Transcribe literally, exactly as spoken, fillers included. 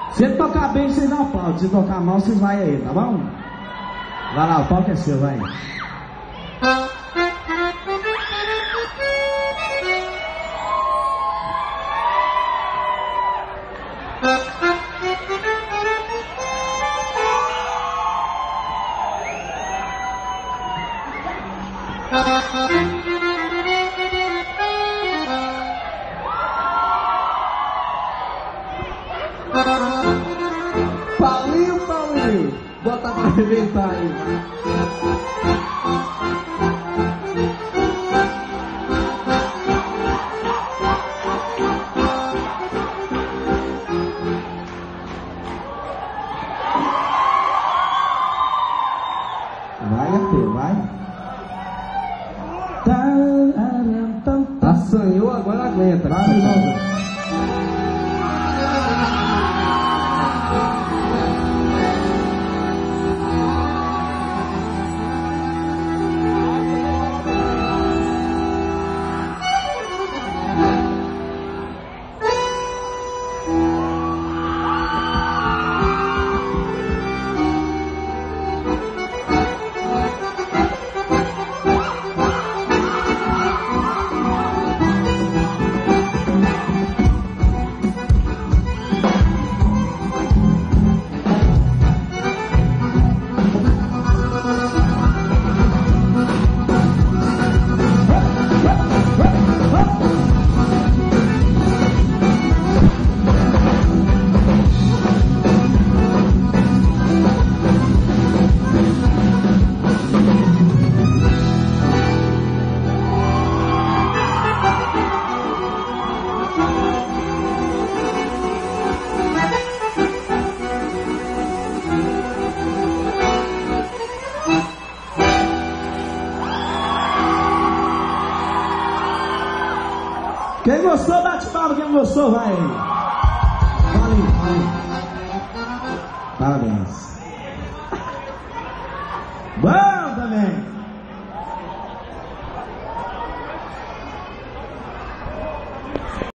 Se ele tocar bem, vocês aplaudem. Se tocar mal, vocês vai aí, tá bom? Vai lá, o palco é seu, vai. Paulinho, Paulinho, bota pra arrebentar aí. Vai, Arthur, vai. Assanhou, agora aguenta. Vai, de novo. Quem gostou, bate palma. Quem não gostou, vai. Valeu, valeu. Parabéns. Bom também.